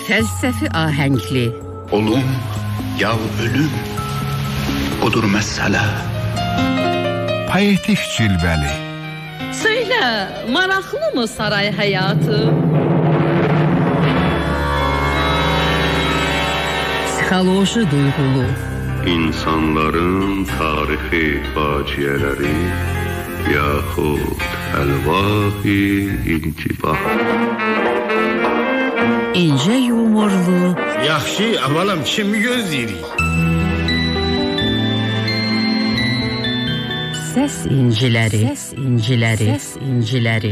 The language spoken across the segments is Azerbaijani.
Fəlsəfi ahəngli. Olum ya ölüm, budur məsələ. Poetik cilvəli. Söylə, maraqlı mı saray həyatı? Psixoloji duyğulu. İnsanların tarixi faciələri yaxud əlvahi intibah. İncə yumorlu. Yaxşı, avalam kimi gözləyirik? Səs inciləri. Səs inciləri. Səs inciləri.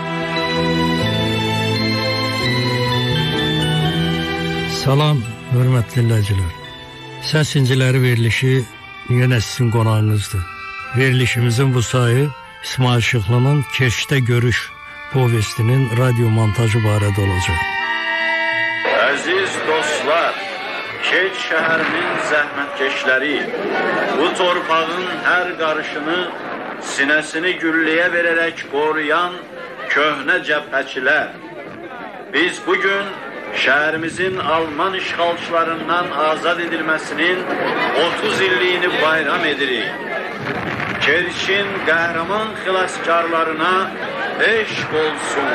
Salam, hörmətli dinləyicilər. Səs inciləri verilişi yenə sizin qonağınızdır. Verilişimizin bu sayı İsmail Şıxlı'nın Keşdə Görüş povestinin radyo montajı barədə olacaq. Əziz dostlar, Keç şəhərinin zəhmətkeşləri bu torpağın hər qarışını sinəsini gülləyə verərək qoruyan köhnə cəbhəçilər. Biz bugün şəhərimizin Alman işğalçılarından azad edilməsinin 30 illiyini bayram edirik. Keçin qəhrəman xilaskarlarına eşq olsun.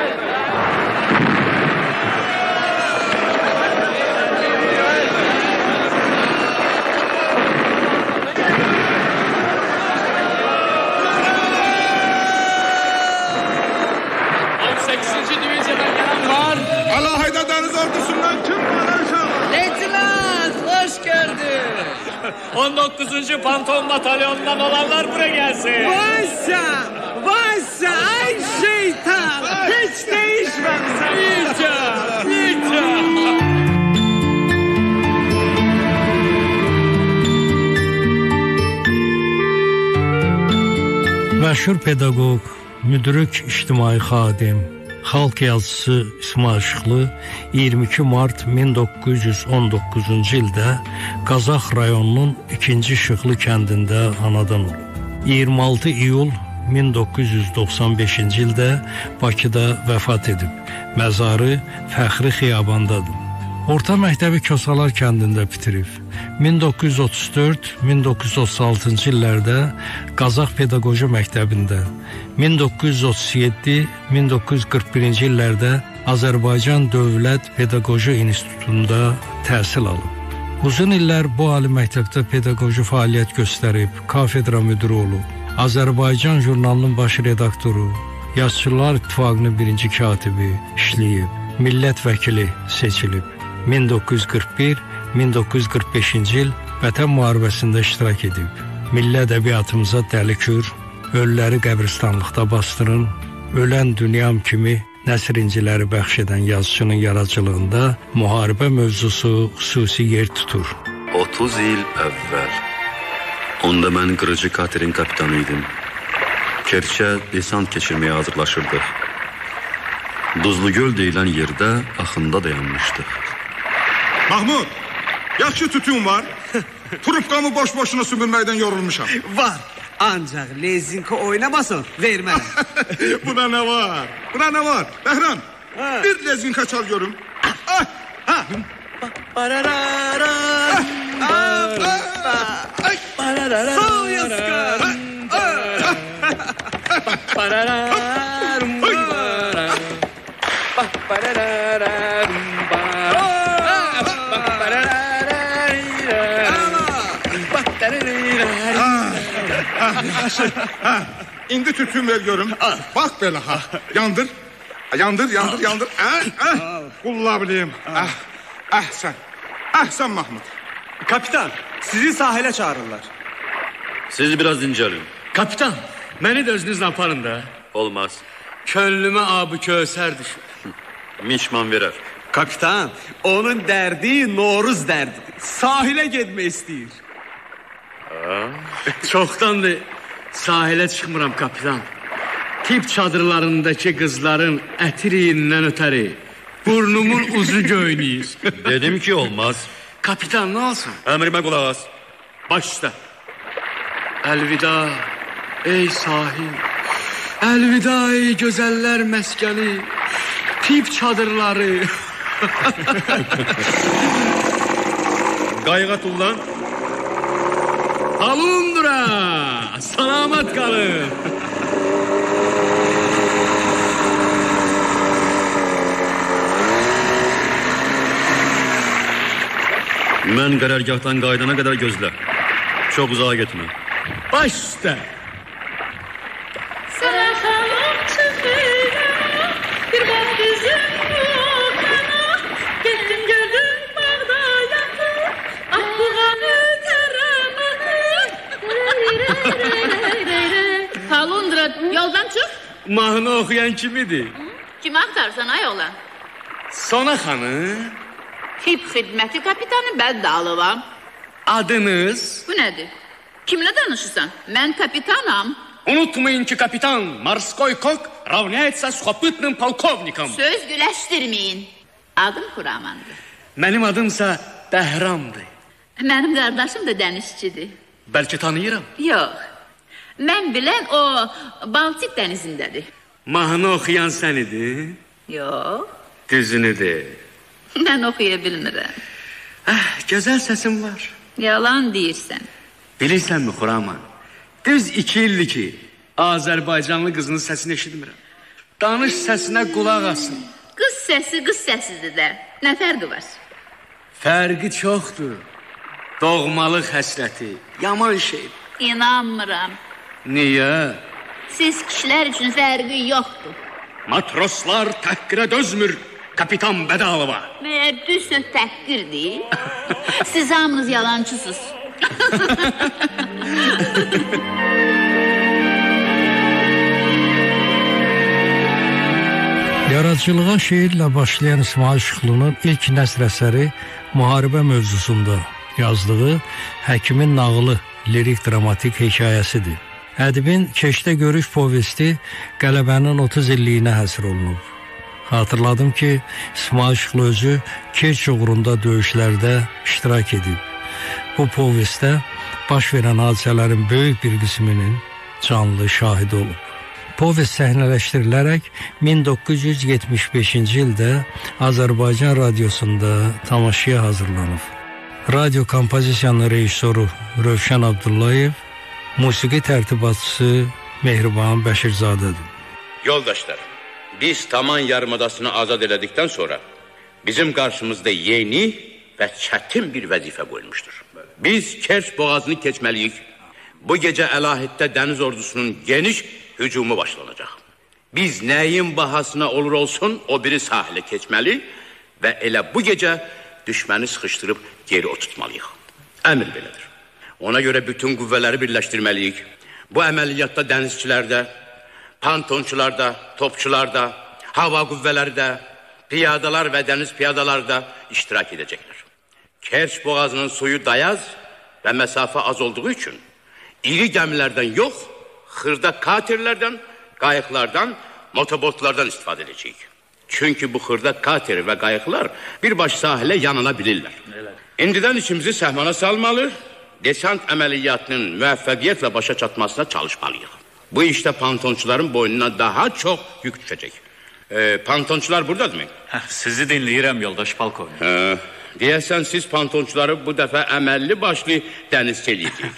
18. Divizyondan gelen var. Alahayda deniz ordusundan kim var aşağı? Leytinaz, hoş geldin. 19. Panton Batalyonu'ndan olanlar buraya gelsin. Vaysa, ay şeytan. Hiç değişmemişsin. Nice. Məşhur pedaqoq, müdrik ictimai xadim, xalq yazısı İsmail Şıxlı 22 mart 1919-cu ildə Qazax rayonunun 2-ci Şıxlı kəndində anadan olub. 26 iyul 1995-ci ildə Bakıda vəfat edib. Məzarı Fəxri Xiyabandadır. Orta məktəbi Kosalar kəndində bitirib. 1934-1936-cı illərdə Qazax Pedaqoji Məktəbində, 1937-1941-ci illərdə Azərbaycan Dövlət Pedaqoji İnstitutunda təhsil alıb. Uzun illər bu ali məktəbdə pedaqoji fəaliyyət göstərib, kafedra müdiri olub. Azərbaycan jurnalının baş redaktoru, Yazıçılar İttifaqının birinci katibi işləyib, millət vəkili seçilib. 1941-1945-ci il Vətən müharibəsində iştirak edib. Milli ədəbiyyatımıza dəli kür, ölüləri qəbristanlıqda bastırın, ölən dünyam kimi nəsr inciləri bəxş edən yazıçının yaradıcılığında müharibə mövzusu xüsusi yer tutur. 30 il əvvəl. Onda mən qırıcı katerin kapitanı idim. Kerçə desant keçirməyə hazırlaşırdıq. Duzlugöl deyilən yerdə axında dayanmışdıq. Mahmud, yaxşı tütün var. Trubkamı boş-boşuna sümürməkdən yorulmuşam. Var. Ancaq lezinka oynamasın, verməm. Buna ne var? Behram, bir lezinka çal görüm. İndi tütün ver görüm. Bak belə ha. Yandır. Kulla bileyim. Əhsən Mahmud. Kapitan, sizi sahile çağırırlar. Siz biraz dincəlin. Kapitan, beni de özünüzle aparın da. Olmaz. Könlüme abi Kövsər düşür. Mişman verər. Kapitan, onun derdi Noruz derdidir. Sahile gitmek istəyir. Çoxdandır sahilə çıxmıram kapitan. Tip çadırlarındaki kızların ətiriyindən ötəri burnumun uzu göynəyir. Dedim ki olmaz. Kapitan ne olsun? Əmrimə qulaq as. Baş üstə. Əlvida ey sahil. Əlvida ey gözəllər məskəni. Tip çadırları. Qayığa tullan. Alundra, salamat qalın. Mən qərargahdan qaydana qədər gözlə. Çox uzağa getmə. Baş üstə. Sana xalım çıxıyla, bir bax bizim yoxana, getdim gördüm bağda yatır, Akbuğanı tərəməni. Alundra, yoldan çıx. Mahnı oxuyan kimidir? Kimi axtarsan ay oğlan? Sona xanım. Tip xidməti kapitanı Bəddalıvam. Adınız? Bu nədir? Kimlə danışırsan? Mən kapitanam. Unutmayın ki kapitan Morskoy Kok равняется сухопутным полковником. Söz güləşdirməyin. Adım Xuramandır. Mənim adımsa Bəhramdır. Mənim qardaşım da dənizçidir. Bəlkə tanıyıram. Yox. Mən bilən o Baltik dənizindədir. Mahnı oxuyan sən idin? Yox. Düzünü de. Mən oxuya bilmirəm. Gözəl səsin var. Yalan deyirsən. Bilirsənmi Xuraman? Düz 2 ildir ki Azərbaycanlı qızının səsini eşitmirəm. Danış səsinə qulaq asın. Qız səsi qız səsidir də. Nə fərqi var? Fərqi çoxdur. Doğmalıq həsrəti yaman şeydir. İnanmıram. Niyə? Siz kişilər üçün fərqi yoxdur. Matroslar təhqirə dözmür. Kapitan Bədalova. Məyər düz söz təhqirdir? Siz hamınız yalancısınız. Yaradıcılığa şeirlə başlayan İsmail Şıxlının ilk nəsr əsəri müharibə mövzusunda yazdığı Həkimin nağılı lirik dramatik hekayəsidir. Ədibin Keşdə görüş povesti qələbənin 30 illiyinə həsr olunub. Hatırladım ki, İsmail Şıxlı özü Keç uğrunda döyüşlərdə iştirak edib. Bu povestdə baş verən hadisələrin böyük bir qisminin canlı şahidi olub. Povest səhnələşdirilərək 1975-ci ildə Azərbaycan radiosunda tamaşaya hazırlanıb. Radio kompozisiyanın rejissoru Rövşən Abdullayev, musiqi tərtibatçısı Mehriban Bəşirzadədir. Yoldaşlar, biz Taman yarımadasını azad elədikdən sonra bizim qarşımızda yeni və çətin bir vəzifə qoyulmuşdur. Biz Kerç boğazını keçməliyik. Bu gecə əlahiddə dəniz ordusunun geniş hücumu başlanacaq. Biz nəyin bahasına olur olsun o biri sahilə keçməli və elə bu gecə düşməni sıxışdırıb geri oturtmalıyıq. Əmr belədir. Ona görə bütün qüvvələri birləşdirməliyik. Bu əməliyyatda dənizçilərdə, pantonçularda, topçularda, hava qüvvələri də, piyadalar və dəniz piyadalar da iştirak edəcəklər. Kerç boğazının suyu dayaz və məsafə az olduğu üçün iri gəmilərdən yox, xırda katerlərdən, qayıqlardan, motobotlardan istifadə edəcəyik. Çünki bu xırda kater və qayıqlar birbaş sahilə yanına bilirlər. İndidən işimizi səhmana salmalı, desant əməliyyatının müvəffəqiyyətlə başa çatmasına çalışmalıyıq. Bu işdə pantonçuların boynuna daha çox yük düşəcək. Pantonçular buradadır mı? Sizi dinləyirəm yoldaş polkovnik. Deyəsən siz pantonçuları bu dəfə əməlli başlı dənizçi eləyəcəyik.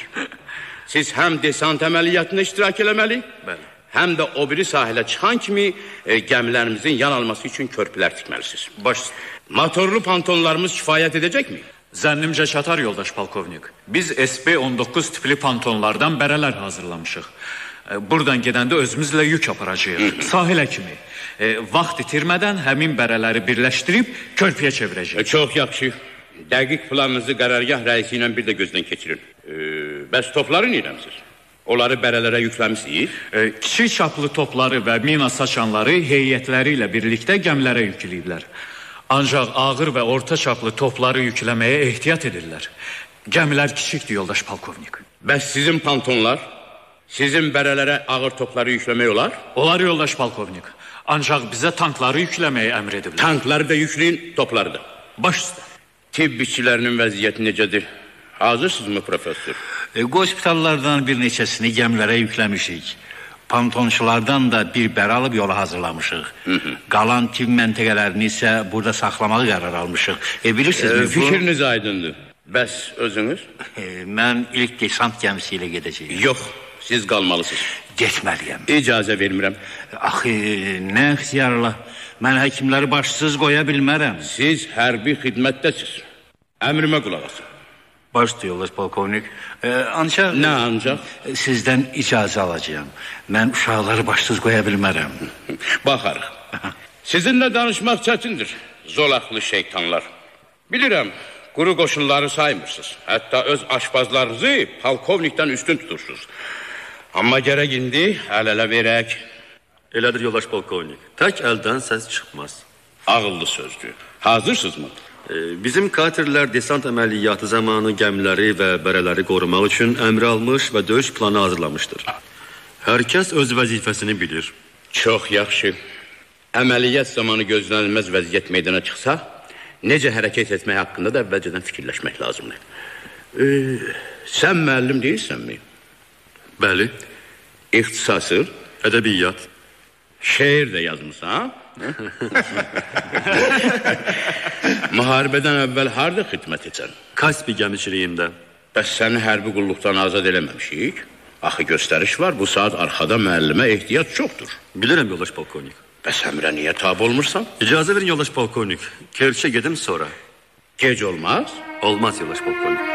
Siz həm desant əməliyyatında iştirak eləməli, həm də o biri sahilə çıxan kimi gəmilərimizin yan alması üçün körpülər tikməlisiniz. Motorlu pantonlarımız kifayət edəcəkmi? Zənnimcə çatar yoldaş polkovnik. Biz SB-19 tipli pantonlardan bərələr hazırlamışıq. Buradan gedəndə özümüzlə yük aparacağıq. Sahilə kimi. Vaxt itirmədən həmin bərələri birləşdirib körpüyə çevirəcəyik. Çox yaxşı. Dəqiq planınızı qərargah rəisi ilə bir də gözdən keçirin. Bəs topları neyləmsiz? Onları bərələrə yükləmişsiniz? Kiçik çaplı topları və mina saçanları heyətləri ilə birlikdə gəmilərə yükləyiblər. Ancaq ağır və orta çaplı topları yükləməyə ehtiyat edirlər. Gəmilər kiçikdir yoldaş polkovnik. Bəs sizin pantonlar, sizin bərələrə ağır topları yükləmək olar? Olar yoldaş polkovnik. Ancaq bizə tankları yükləməyə əmr ediblər. Tankları da yükləyin, topları da. Baş üstə. Tibb işçilərinin vəziyyəti necədir? Hazırsınızmı professor? Qospitallardan bir neçəsini gəmilərə yükləmişik. Pantonçulardan da bir bər alıb yola hazırlamışıq. Qalan tibb məntəqələrini isə burada saxlamağı qərar almışıq. Bilirsinizmi? Fikriniz aydındır. Bəs özünüz? Mən ilk desant gəmisi ilə gedəcəyim. Yox, siz qalmalısınız. Getməliyəm. İcazə vermirəm. Axı, nə ixtiyarla? Mən həkimləri başsız qoya bilmərəm. Siz hərbi xidmətdəsiz. Əmrimə qulaq asın. Başdır yoldaş polkovnik. Ancaq... Nə ancaq? Sizdən icazə alacağım. Mən uşaqları başsız qoya bilmərəm. Baxarıq. Sizinlə danışmaq çətindir. Zolaqlı şeytanlar. Bilirəm, quru qoşunları saymırsınız. Hətta öz aşpazlarınızı polkovnikdən üstün tutursunuz. Amma gərək indi əl-ələ verək. Elədir yoldaş polkovnik. Tək əldən səs çıxmaz. Ağıllı sözdür. Hazırsınızmı? Bizim katerlər desant əməliyyatı zamanı gəmiləri və bərələri qorumaq üçün əmr almış və döyüş planı hazırlamışdır. Hər kəs öz vəzifəsini bilir. Çox yaxşı. Əməliyyat zamanı gözlənilməz vəziyyət meydana çıxsa, necə hərəkət etmək haqqında da əvvəlcədən fikirləşmək lazımdır. Sən müəllim deyilsənmi? Bəli. İxtisası? Ədəbiyyat. Şeir də yazmısan, Müharibədən əvvəl harada xidmət etsən? Kaspi gəmiçiliyində. Bəs səni hərbi qulluqdan azad eləməmişik? Axı göstəriş var, bu saat arxada müəllimə ehtiyac çoxdur. Bilirəm yoldaş polkovnik. Bəs əmrə niyə tabi olmursan? İcazə verin yoldaş polkovnik. Kerçə gedim sonra. Gec olmaz? Olmaz yoldaş polkovnik.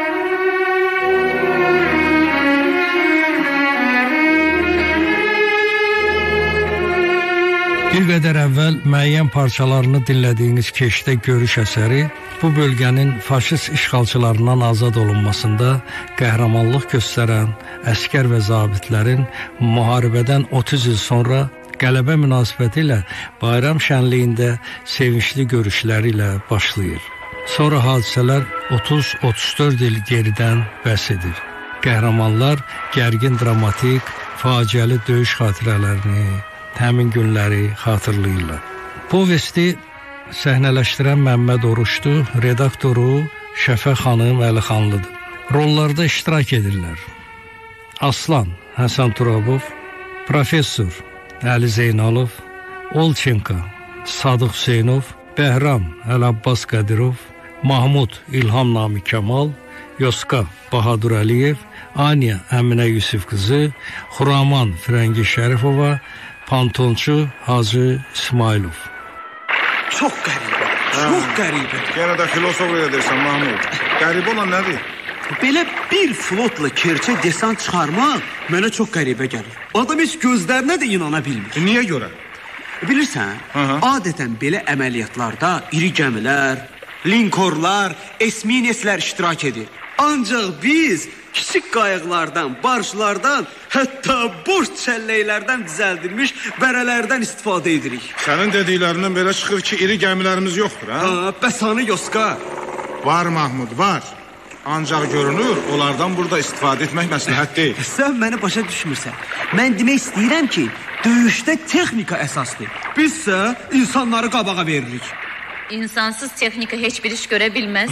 Bir qədər əvvəl müəyyən parçalarını dinlədiyiniz keşdə görüş əsəri bu bölgənin faşist işğalçılarından azad olunmasında qəhrəmanlıq göstərən əskər və zabitlərin müharibədən 30 il sonra qələbə münasibəti ilə bayram şənliyində sevinçli görüşləri ilə başlayır. Sonra hadisələr 30-34 il geridən bəhs edir. Qəhrəmanlar gərgin dramatik, faciəli döyüş xatirələrini, həmin günləri xatırlayırlar. Povesti səhnələşdirən Məmməd Oruçdu, redaktoru Şəfə xanım Əlixanlıdır. Rollarda iştirak edirlər. Aslan Həsən Turabov, Professor Əli Zeynalov, Olçenka Sadıq Hüseynov, Bəhram Əl-Abbas Qədirov, Mahmud İlham Nami Kəmal, Yoska Bahadur Əliyev, Anya Əminə Yusif qızı, Xuraman Firəngi Şərifova, Pantonçu Hacı İsmailov. Çox qəribə, çox qəribə. Yenə də filosof edirsən Mahmud. Qəribə olan nədir? Belə bir flotla Kerçə desant çıxarmaq mənə çox qəribə gəlir. Adam heç gözlərinə də inana bilmir. Niyə görə? Bilirsən, adətən belə əməliyyatlarda iri gəmilər, linkorlar, esmineslər iştirak edir. Ancaq biz kiçik qayıqlardan, barjlardan, hətta boş çəlləklərdən düzəldilmiş bərələrdən istifadə edirik. Sənin dediklərindən belə çıxır ki, iri gəmilərimiz yoxdur, hə? Bəs hanı Yoska? Var Mahmud, var. Ancaq görünür, onlardan burada istifadə etmək məsləhət deyil. Sən məni başa düşmürsən. Mən demək istəyirəm ki, döyüşdə texnika əsasdır. Bizsə insanları qabağa veririk. İnsansız texnika heç bir iş görə bilməz.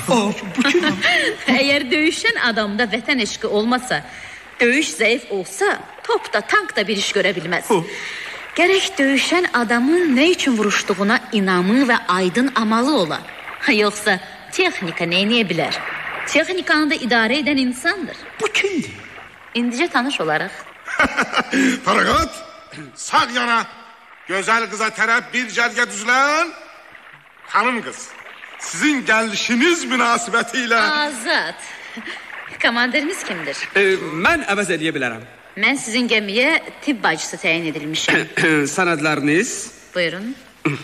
Əgər döyüşən adamda vətən eşqi olmasa, döyüş zəif olsa, top da, tank da bir iş görə bilməz. Gərək döyüşən adamın nə üçün vuruşduğuna inamı və aydın amalı ola. Yoxsa texnika neyniyə bilər? Texnikanı da idarə edən insandır. Bu kimdir? İndicə tanış olaraq. Fəraqat, sağ yana gözəl qıza tərəf bir cərgə düzlən. Hanım qız, sizin gəlişiniz münasibəti ilə... Azad, komanderiniz kimdir? Mən əvəz edə bilərəm. Mən sizin gəmiyə tibb bacısı təyin edilmişəm. Sənədləriniz? Buyurun.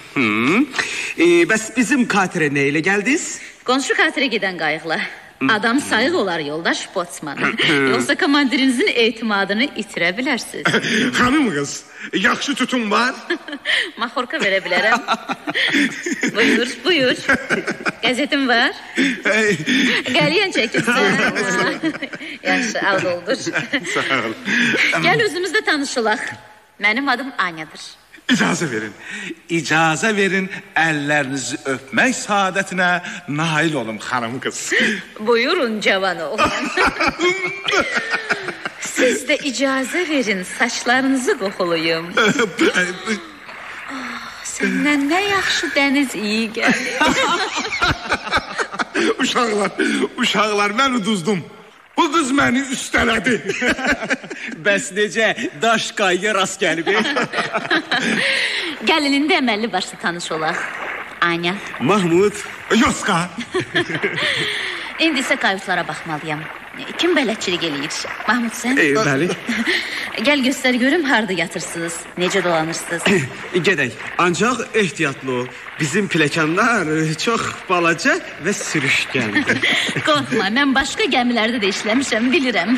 Bəs bizim katerə nə ilə gəldiniz? Qonşu katerə gedən qayıqla. Adam sayıq olar yoldaş Potsman. Yoxsa komanderinizin etimadını itirə bilərsiniz. Hanım qız, yaxşı tutum var. Maxorka verə bilərəm. Buyur, buyur. Qəzetim var. Qəliyyən çəkirsən. Yaxşı, al doldur. Sağ ol. Gəl özümüzlə tanışılaq. Mənim adım Anyadır. İcazə verin. İcazə verin, əllərinizi öpmək saadətinə nail olum xanım qız. Buyurun cavan oğlan. Siz də icazə verin saçlarınızı qoxulayım. Səndən nə yaxşı dəniz iyi gəlir. Uşaqlar mən uduzdum. Bu qız məni üstələdi. Bəs necə daş qayıya rast gəlib? Gəlinin də əməlli başlı tanış olaq. Anya. Mahmud. Yoska. İndi isə kayutlara baxmalıyam. Kim bələdçilik eləyir? Mahmud sən? Bəli. Gəl göstər görüm harda yatırsınız, necə dolanırsınız. Gedək, ancaq ehtiyatlı ol. Bizim pləkanlar çox balaca və sürüşkəndir. Qorxma, mən başqa gəmilərdə də işləmişəm, bilirəm.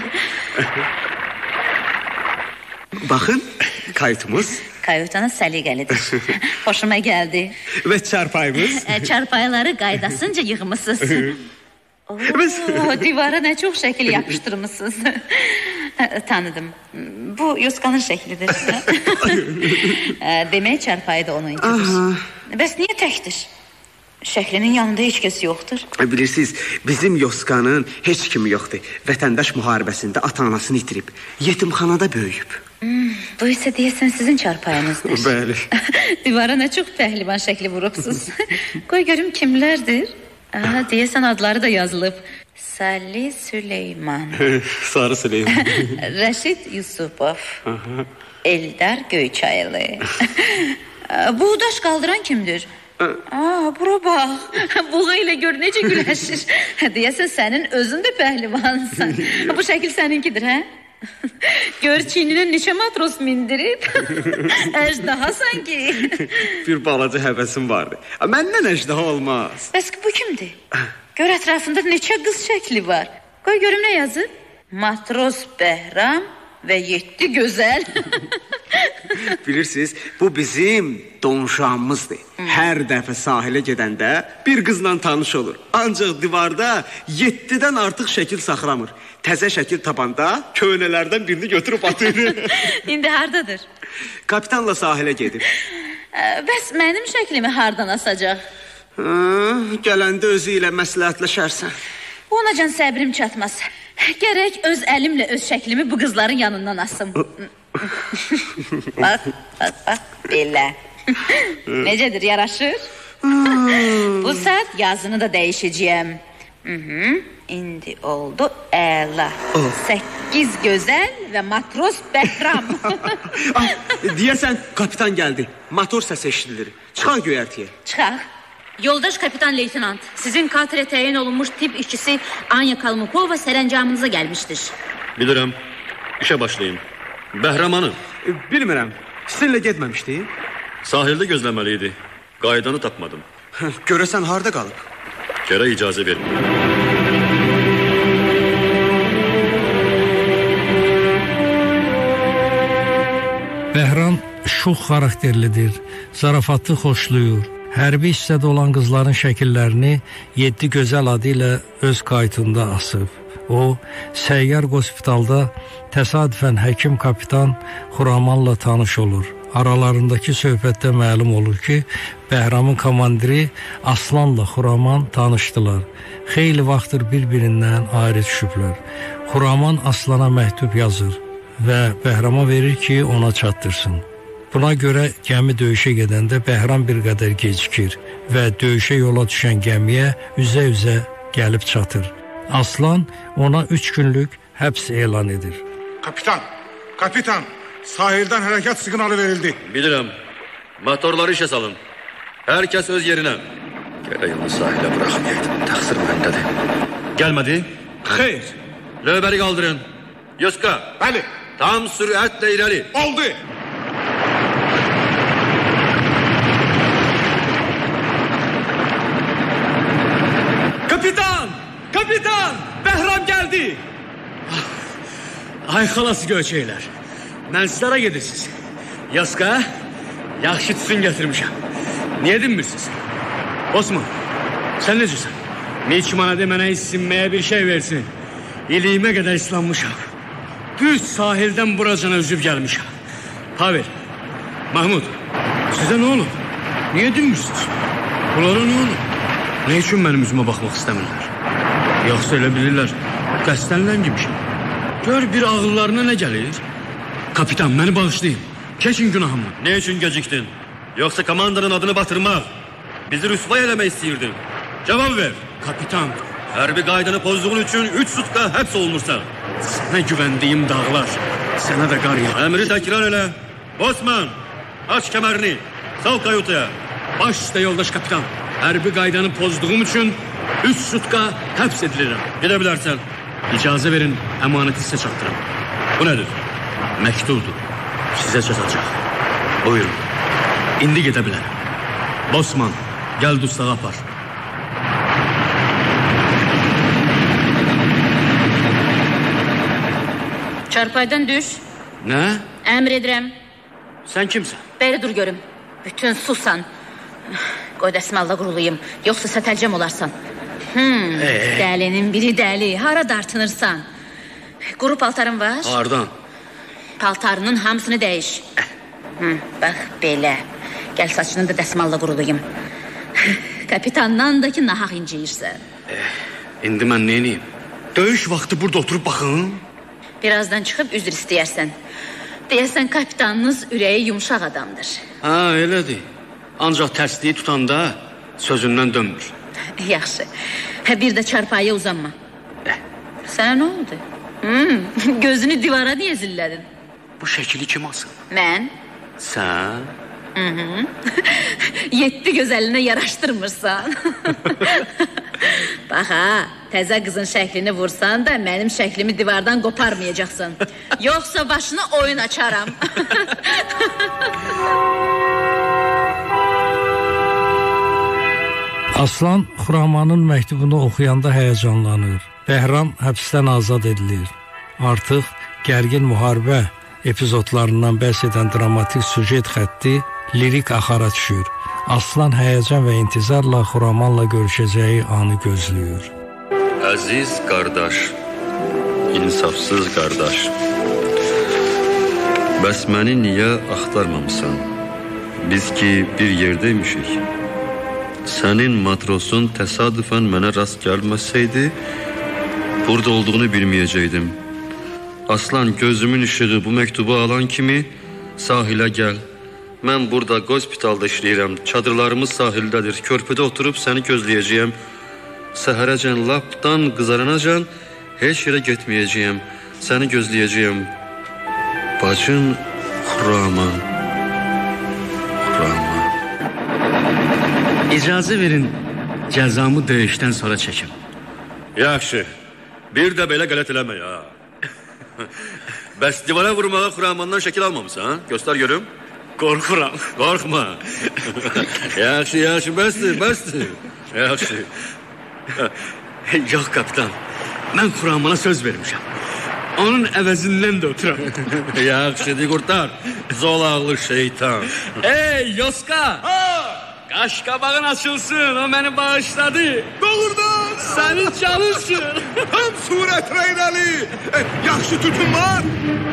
Baxın, kayutumuz. Kayutanız səliqəlidir. Xoşuma gəldi. Və çarpayımız. Çarpayları qaydasınca yığmışsınız. Divara nə çox şəkil yapışdırmışsınız. Tanıdım. Bu Yoskanın şəklidir. Demək çarpayı da onunkidir. Bəs niyə təkdir? Şəklinin yanında heç kəs yoxdur. Bilirsiniz, bizim Yoskanın heç kimi yoxdur. Vətəndaş müharibəsində ata-anasını itirib. Yetimxanada böyüyüb. Bu isə deyəsən sizin çarpayınızdır. Bəli. Divara nə çox pəhlivan şəkli vurubsuz. Qoy görüm kimlərdir? Deyəsən adları da yazılıb. Salih Süleyman. Sarı Süleyman. Rəşid Yusupov. Eldar Göyçaylı. Bu daş qaldıran kimdir? Bura bax. Buğa ilə gör necə güləşir. Deyəsən sənin özün də pəhlivansan. Bu şəkil səninkidir, hə? Gör çiynine neçə matros mindirib. Əjdaha sanki. Bir balaca həvəsim vardı. Məndən əjdaha olmaz. Bəs ki bu kimdir? Gör ətrafında neçə qız şəkli var. Qoy görüm nə yazıb. Matros Bəhram və 7 gözəl. Bilirsiniz, bu bizim donşamızdır. Hər dəfə sahilə gedəndə bir qızla tanış olur. Ancaq divarda 7-dən artıq şəkil saxlamır. Təzə şəkil tapanda köynələrdən birini götürüb atır. İndi hardadır? Kapitanla sahilə gedib. Bəs mənim şəklimi hardan asacaq? Gələndə özü ilə məsləhətləşərsən. Onacan səbrim çatmaz. Gərək öz əlimlə öz şəklimi bu qızların yanından asım. Bax, belə. Necədir, yaraşır? Bu saat yazını da dəyişəcəyəm. İndi oldu əla. 8 gözəl və matros Bəhram. Deyəsən kapitan gəldi. Motor səsi eşidilir. Çıxaq göyərtiyə. Çıxaq. Yoldaş kapitan leytenant, sizin katerə təyin olunmuş tip işçisi Anya Kalmukova sərəncamınıza gəlmişdir. Bilirəm. İşə başlayın. Bəhram hanı? Bilmirəm. Sizinlə getməmişdi? Sahildə gözləməli idi. Qaydanı tapmadım. Görəsən harda qalıb? Gərək icazə verin. Bəhram şux xarakterlidir. Zarafatı xoşlayır. Hərbi hissədə olan qızların şəkillərini 7 gözəl adı ilə öz qaytında asıb. O, səyyar hospitalda təsadüfən həkim kapitan Xuramanla tanış olur. Aralarındakı söhbətdə məlum olur ki, Bəhramın komandiri Aslanla Xuraman tanışdılar. Xeyli vaxtdır bir-birindən ayrı düşüblər. Xuraman Aslana məktub yazır və Bəhrama verir ki, ona çatdırsın. Buna görə gəmi döyüşə gedəndə Bəhram bir qədər gecikir və döyüşə yola düşən gəmiyə üzə-üzə gəlib çatır. Aslan ona 3 günlük həbs elan edir. Kapitan, sahildən hərəkət siqnalı verildi. Bilirəm. Motorları işə salın. Hər kəs öz yerinə. Gərək onu sahilə buraxmayaydım. Təqsir məndədir. Gəlmədi? Xeyr. Lövbəri qaldırın. Yoska. Bəli. Tam sürətlə irəli. Oldu. Kapitan! Bəhram gəldi! Ay xalası göyçəklər. Mənzillərə gedirsiniz. Yaska, yaxşı tüsün gətirmişəm. Niyə dinmirsiniz? Osman, sən necəsən? Meçmanədə mənə isinməyə bir şey versin. İliyimə qədər islanmışam. Düz sahildən buracana üzüb gəlmişəm. Pavel, Mahmud, sizə nə olub? Niyə dinmirsiniz? Bunlara nə olub? Nə üçün mənim üzümə baxmaq istəmirlər? Yoxsa elə bilirlər, qəsdən ləngimişəm. Gör bir ağıllarına ne gelir? Kapitan, məni bağışlayın. Keçin günahımı. Ne için geciktin? Yoksa komandanın adını batırmak, bizi rüsvay eləmək istiyirdin. Cevap ver. Kapitan. Hərbi qaydanı pozduğun için 3 sutka həbs olunursan. Sana güvendiğim dağlar, sana da qar yağ. Emri tekrar elə. Bosman, aç kemerini. Sal kayutaya. Baş üstə yoldaş kapitan. Hərbi qaydanı pozduğum için 3 sutka həbs edilirəm. Gidebilirsen. İcazə verin, əmanəti sizə çatdırım. Bu nedir? Məktubdur. Sizə çatacaq. Buyurun. İndi gedə bilərəm. Bosman, gəl dustağı apar. Çarpaydan düş. Nə? Əmr edirəm. Sən kimsən? Beri dur görüm. Bütün susan. Qoy dəsmalla qurulayım. Yoxsa sətəlcəm olarsan. Dəlinin biri dəli. Hara dartınırsan? Quru paltarın var? Hardan? Paltarının hamısını dəyiş. Bax belə. Gəl saçını da dəsmalla qurulayım. Kapitandan da ki nahaq inciyirsən. İndi mən neyniyim? Döyüş vaxtı burada oturup baxın. Birazdan çıxıb üzr istəyərsən. Deyəsən kapitanınız ürəyi yumuşaq adamdır. Ha, elədir. Ancaq tərsliyi tutanda sözündən dönmür. Yaxşı. Bir də çarpaya uzanma. Sənə nə oldu? Gözünü divara niyə zillədin? Bu şəkili kim asın? Mən. Sən? 7 gözəlinə yaraşdırmırsan. Bax ha, təzə qızın şəklini vursan da mənim şəklimi divardan qoparmayacaqsın. Yoxsa başına oyun açaram. Aslan Xuramanın məktubunu oxuyanda həyəcanlanır. Bəhram həbsdən azad edilir. Artıq gərgin müharibə epizodlarından bəhs edən dramatik süjet xətti lirik axara düşür. Aslan həyəcan və intizarla Xuramanla görüşəcəyi anı gözləyir. Əziz qardaş, insafsız qardaş, bəs məni niyə axtarmamısan? Biz ki bir yerdəymişik. Sənin matrosun təsadüfən mənə rast gəlməsəydi, burada olduğunu bilməyəcəkdim. Aslan, gözümün işığı bu məktubu alan kimi sahilə gəl. Mən burada qospitalda işləyirəm. Çadırlarımız sahildədir. Körpüdə oturub səni gözləyəcəyəm. Səhərəcən lapdan qızaranacan heç yerə getməyəcəyəm. Səni gözləyəcəyəm. Bacın Xuraman. Xuraman. İcazə verin, cəzamı döyüşdən sonra çəkim. Yaxşı. Bir də belə qələt eləmə ya. Bəs divara vurmağa Xuramandan şəkil almamısan? Göstər görüm. Qorxuram. Qorxma. Yaxşı, bəsdir. Yaxşı. Yox kapitan, mən Xuramana söz vermişəm. Onun əvəzindən də oturam. Yaxşı, qurtar. Zolaqlı şeytan. Ey Yoska! Qaş-qabağın açılsın, o məni bağışladı. Doğrudan! Sənin canınsın. Tam surət reynəli. Yaxşı tutun var.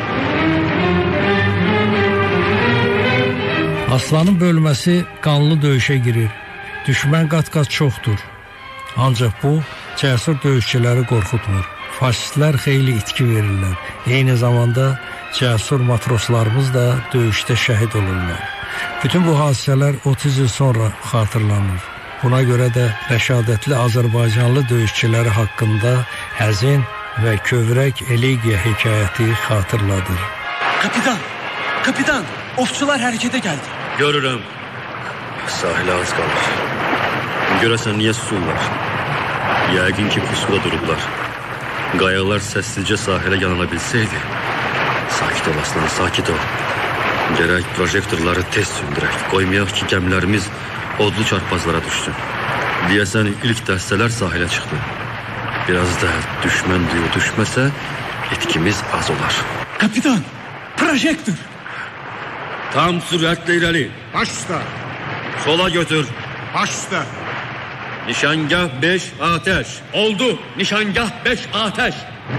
Aslanın bölməsi qanlı döyüşə girir. Düşmən qat-qat çoxdur. Ancaq bu, cəsur döyüşçüləri qorxutmur. Faşistlər xeyli itki verirlər. Eyni zamanda cəsur matroslarımız da döyüşdə şəhid olurlar. Bütün bu hadisələr 30 il sonra xatırlanır. Buna görə də rəşadətli Azərbaycanlı döyüşçüləri haqqında həzin və kövrək elegiya hekayəti xatırladır. Kapitan, ofçular hərəkətə gəldi. Görürəm. Sahilə az qalır. Görəsən niyə susurlar? Yəqin ki pusuda durublar. Qayalar səssizcə sahilə yanıla bilsəydi. Sakit ol aslan, sakit ol. Gərək projektorları tez söndürək. Qoymayaq ki gəmilərimiz odlu çarpazlara düşsün. Deyəsən ilk dəstələr sahilə çıxdı. Biraz da düşmən diyor düşməsə etkimiz az olar. Kapitan, projektor. Tam sürətlə irəli. Baş üstə. Sola götür. Baş üstə. Nişangah 5 ateş. Oldu, nişangah 5 ateş.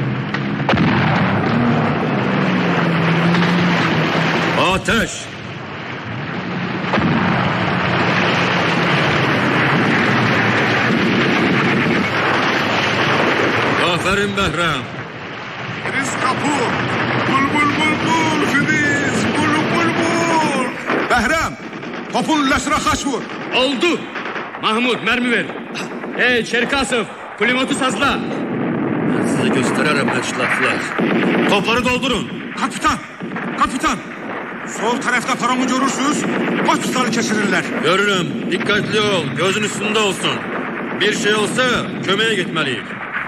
Ateş. Aferin Bəhram. Riz kapı Topun lüləsinə xaç vur. Oldu. Mahmud, mermi ver. Hey Çerkasov, kulimotu sazla. Ben size gösteririm meçlaflar. Topları doldurun. Kapitan. Sol tarafta paramı görürsünüz. Hospitalı keçirirler. Görürüm. Dikkatli ol. Gözün üstünde olsun. Bir şey olsa kömeğe gitmeliyim.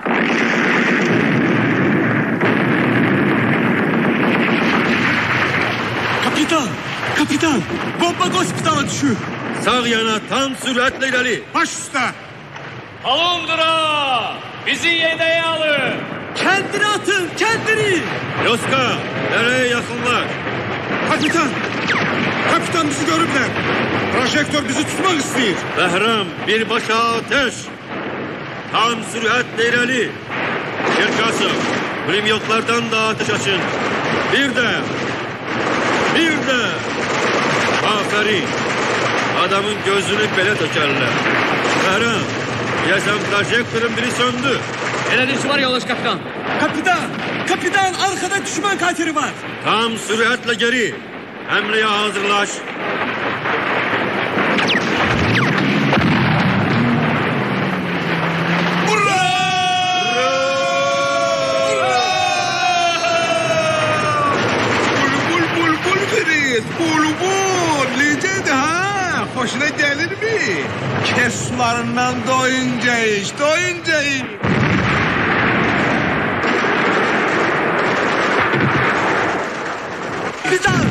Kapitan. Bomba hospitala düşür. Sağ yana tam süratle ileri. Baş üstə. Alondra! Bizi yedeğe alın. Kendini atın, kendini. Yoska, nereye yakınlar? Kapitan bizi görüblər. Projektör bizi tutmak istəyir. Behram, bir başa ateş. Tam süratle ileri. Çerkasov, pulemyotlardan da ateş açın. Bir de. Aferin. Adamın gözünü bele dökerler. Behram, yesem projektörün biri söndü. Neler var yoldaş kapitan? Kapitan arkada düşman kateri var. Tam süratle geri. Emriye hazırlaş. Necədir ha? Hoşuna gelir mi? Kes sularından doyunca iç. Kapitan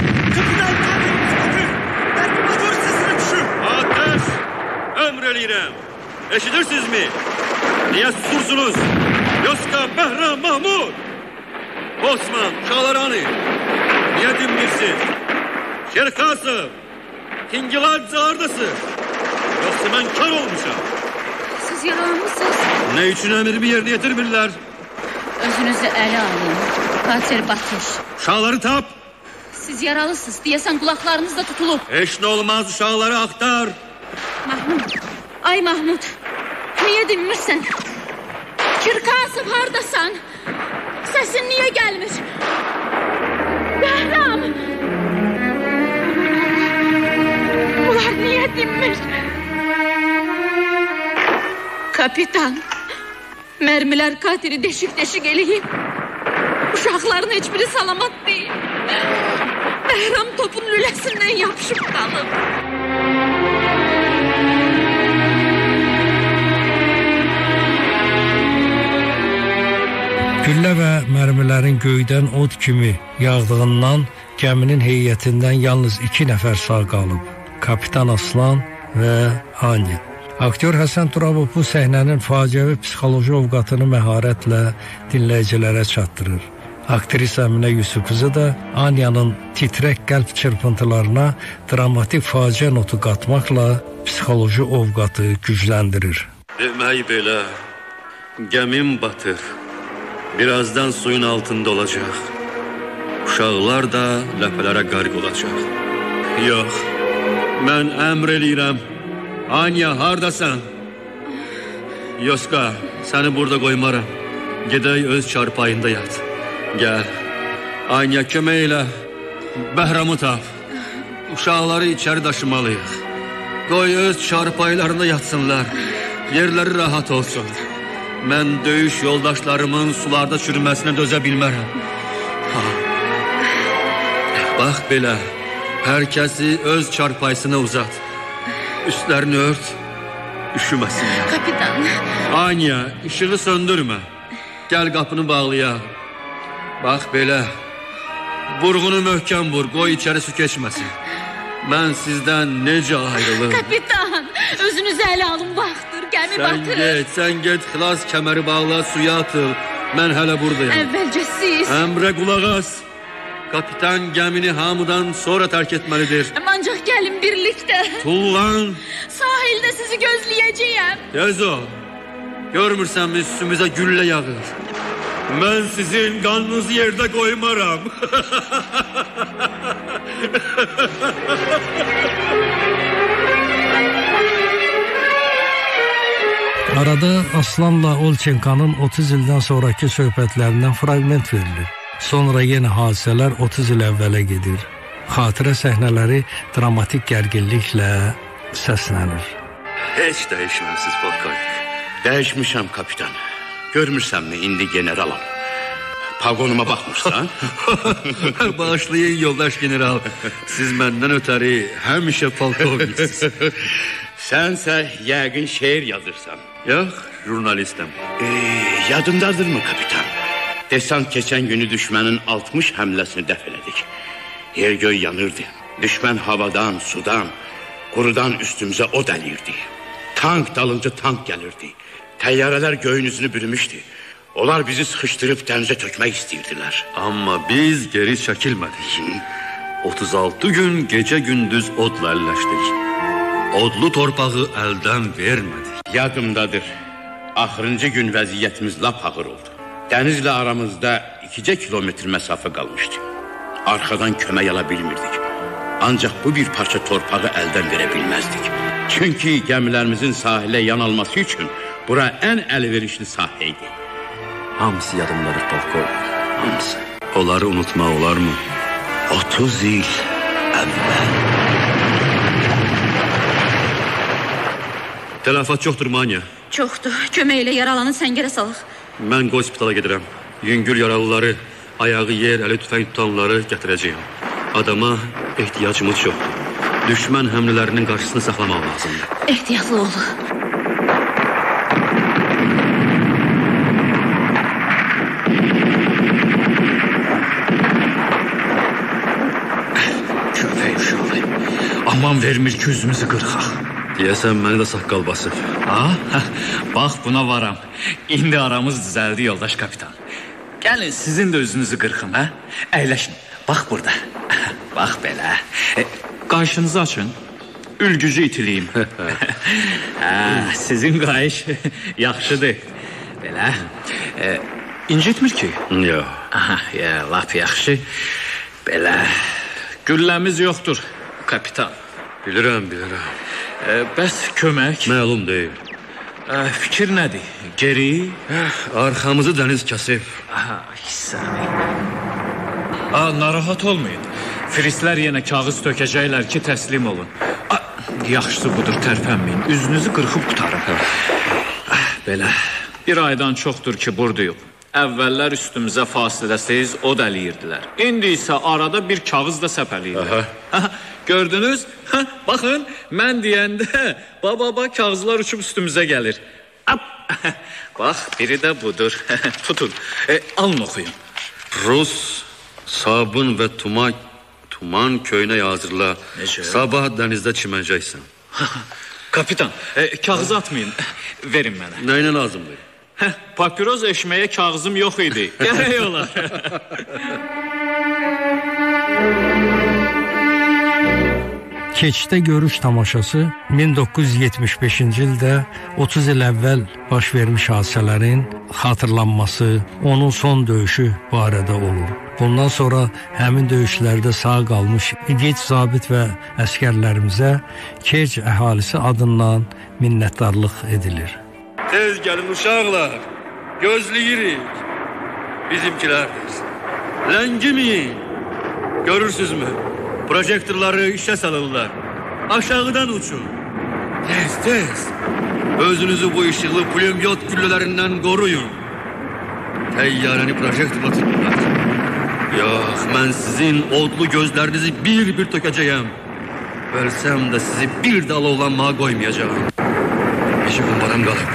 motor sesine düşün. Ateş! Emreliyim. Eşidirsiniz mi? Niye susursunuz? Yoska, Behram, Mahmud. Osman, Şalarani. Niye dinmirsin? Çerkasov, Tingiladze oradasın. Yoksa ben kör olmuşam. Siz yaralanmışsınız. Ne için emir bir yerine yetirmirler? Özünüzü ele alın. Katil batmış. Uşaqları tap. Siz yaralısınız. Diyesen kulaklarınız da tutulub. Heç ne olmaz, uşaqları aktar. Mahmud. Niye dinmirsən? Çerkasov hardasan? Sesin niye gelmir? Behram! Bunlar niye dinmir? Kapitan, mermiler katili deşik eləyib. Uşaqların hiçbiri salamat değil. Behram topun lüləsindən yapışıb qalıb. Güllə və mərmilərin göydən od kimi yağdığından gəminin heyətindən yalnız 2 nəfər sağ qalıb. Kapitan Aslan və Anya. Aktyor Həsən Turabov bu səhnənin faciəvi psixoloji ovqatını məharətlə dinləyicilərə çatdırır. Aktrisa Əminə Yusufqızı da Anyanın titrək qəlb çırpıntılarına dramatik faciə notu qatmaqla psixoloji ovqatı gücləndirir. Demək belə, gəmim batır. Birazdan suyun altında olacaq. Uşaqlar da ləpələrə qarq olacaq. Yox, mən əmr eləyirəm. Anya, hardasan? Yoska, səni burada qoymaram. Gedək öz çarpayında yat. Gəl, Anya, kömək elə. Behramı tap. Uşaqları içəri daşımalıyıq. Qoy öz çarpaylarında yatsınlar. Yerləri rahat olsun. Mən döyüş yoldaşlarımın sularda çürüməsinə dözə bilmərəm. Bax belə, hər kəsi öz çarpayısına uzat. Üstlərini ört, üşüməsinlər. Kapitan. Anya, işığı söndürmə. Gəl qapını bağlayaq. Bax belə, burğunu möhkəm vur, qoy içəri su keçməsin. Mən sizdən necə ayrılım? Kapitan, özünüzü ələ alın, vaxtdır, gəmi batır. Sən get, xilas kəməri bağla, suya atıl. Mən hələ buradayım. Əvvəlcə siz. Əmrə qulaq as. Kapitan gəmini hamıdan sonra tərk etməlidir. Ancaq gəlin birlikdə. Tullan. Sahildə sizi gözləyəcəyəm. Tez ol. Görmürsən üstümüzə güllə yağır. Mən sizin qanınızı yerdə qoymaram. Arada Aslanla Olçenkanın 30 ildən sonraki söhbətlərindən fragment verilir. Sonra yenə hadisələr 30 il əvvələ gedir. xatirə səhnələri dramatik gərginliklə səslənir. Heç dəyişməmsiz polkovnik. Dəyişmişəm kapitan. Görmürsənmi indi generalam? Pagonuma baxmışsan? Bağışlayın yoldaş general. Siz məndən ötəri həmişə polkovniksiniz. Sənsə yəqin şeir yazırsan. Yox, jurnalistəm. Yadındadır mı kapitan? Desant keçən günü düşmənin 60 həmləsini dəf elədik. Yer göy yanırdı. Düşmən havadan, sudan, qurudan üstümüzə od əlirdi. Tank dalınca tank gəlirdi. Təyyarələr göyün üzünü bürümüşdü. Onlar bizi sıxışdırıb dənizə tökmək istəyirdilər. Amma biz geri çəkilmədik. 36 gün gecə gündüz odla əlləşdik. Odlu torpağı əldən vermədik. Yadımdadır. Axırıncı gün vəziyyətimiz lap ağır oldu. Dənizlə aramızda 2 kilometr məsafə qalmışdı. Arxadan kömək ala bilmirdik. Ancaq bu bir parça torpağı əldən verə bilməzdik. Çünki gəmilərimizin sahilə yan alması üçün bura ən əlverişli sahə idi. Hamısı yadımdadır polkovnik. Hamısı. Onları unutmaq olarmı? 30 il əvvəl. Tələfat çoxdur Manya. Çoxdur. Kömək elə yaralanı səngərə salıq. Mən hospitala gedirəm. Yüngül yaralıları, ayağı yer, əli tüfəng tutanları gətirəcəyəm. Adama ehtiyacımız çoxdur. Düşmən həmlələrinin qarşısını saxlamaq lazımdır. Ehtiyatlı ol. Köpək uşağı. Aman vermir ki üzümüzü qırxaq. Deyəsən məni də saqqal basıb. Bax buna varam. İndi aramız düzəldi yoldaş kapitan. Gəlin sizin də özünüzü qırxın, hə? Əyləşin. Bax burada. Bax belə. Qayışınızı açın. Ülgücü itiliyim. Sizin qayış yaxşıdır. Belə. İncitmir ki? Yox. Lap yaxşı. Belə. Gülləmiz yoxdur, kapitan. Bilirəm. Bəs kömək? Məlum deyil. Fikir nədir? Geri? Arxamızı dəniz kəsib. Narahat olmayın. Firistlər yenə kağız tökəcəklər ki, təslim olun. Yaxşısı budur, tərpənməyin. Üzünüzü qırxıb qutarın. Belə. Bir aydan çoxdur ki, buradayıq. Əvvəllər üstümüzə fasiləsiz od əliyirdilər. İndi isə arada bir kağız da səpəliyirlər. Gördünüz? Baxın, mən deyəndə baba kağızlar uçub üstümüzə gəlir. Bax, biri də budur. Tutun, alın oxuyun. Rus, sabun və tuman köynək hazırla. Sabah dənizdə çiməcəksən. Kapitan, kağızı atmayın. Verin mənə. Nəyinə lazımdır? Papiroz eşməyə kağızım yox idi. Gərək olar. Keçdə görüş tamaşası 1975-ci ildə 30 il əvvəl baş vermiş hadisələrin xatırlanması, onun son döyüşü barədə olur. Bundan sonra həmin döyüşlərdə sağ qalmış igid zabit və əskərlərimizə Kerç əhalisi adından minnətdarlıq edilir. Tez gəlin uşaqlar, gözləyirik. Bizimkilərdir. Ləngiməyin. Görürsünüzmü? Projektorları işə salırlar. Aşağıdan uçun. Tez. Özünüzü bu işıqlı pulemyot güllələrindən qoruyun. Təyyarəni projektorla tuturlar. Yox, mən sizin odlu gözlərinizi bir tökəcəyəm. Ölsəm də sizi bir dal olanmağa qoymayacağım. İki bombaram qalıb.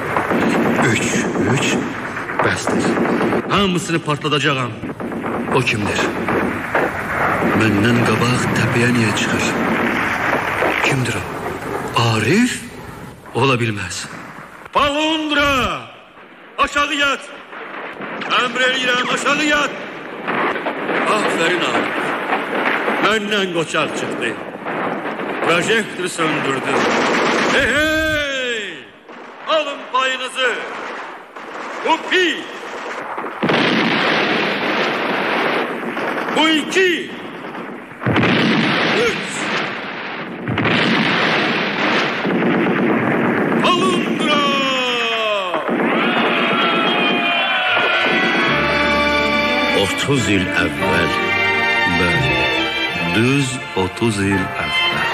3 bəsdir. Hamısını partladacağam. O kimdir? Məndən qabaq təpəyə niyə çıxır? Kimdir o? Arif? Ola bilməz. Palundra! Aşağı yat! Əmr eləyirəm, aşağı yat! Aferin Arif. Məndən qoçaq çıxdı. Projektörü söndürdü. Hey! Alın payınızı! Bu bir! Bu iki! 3! Palundra! Otuz il əvvəl Bəli. Düz 30 il əvvəl.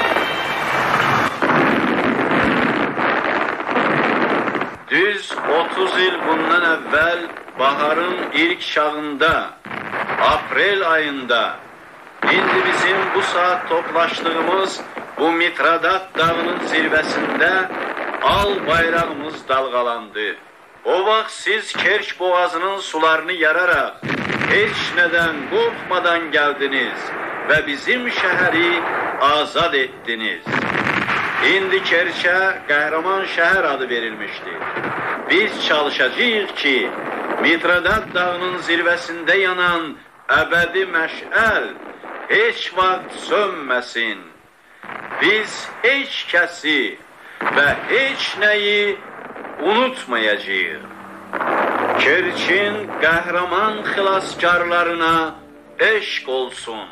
Düz 30 il bundan əvvəl baharın ilk şağında, aprel ayında, indi bizim bu saat toplaşdığımız bu Mitradat dağının zirvəsində al bayrağımız dalgalandı. O vaxt siz Kerç boğazının sularını yararaq, heç nədən qorxmadan gəldiniz və bizim şəhəri azad etdiniz. İndi Kerçə qəhrəman şəhər adı verilmişdir. Biz çalışacağıq ki, Mitradat dağının zirvəsində yanan əbədi məşəl heç vaxt sönməsin. Biz heç kəsi və heç nəyi unutmayacağıq. Kerçin qəhrəman xilaskarlarına eşq olsun.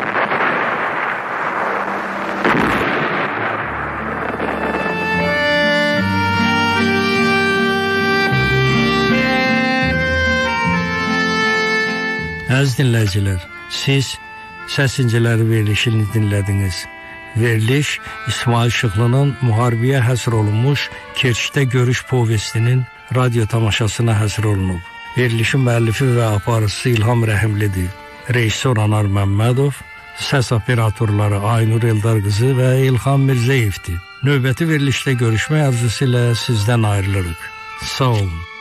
Əziz dinləyicilər, siz Səsinciləri verilişini dinlədiniz. Veriliş İsmail Şıxlının müharibəyə həsr olunmuş Kerçdə görüş povestinin radyo tamaşasına həsr olunub. Verilişin müəllifi və aparıcısı İlham Rəhimlidir. Rejissor Anar Məmmədov, səs operatorları Aynur Eldar qızı və İlham Mirzəyevdir. Növbəti verilişdə görüşmək arzusu ilə sizdən ayrılırıq. Sağ olun.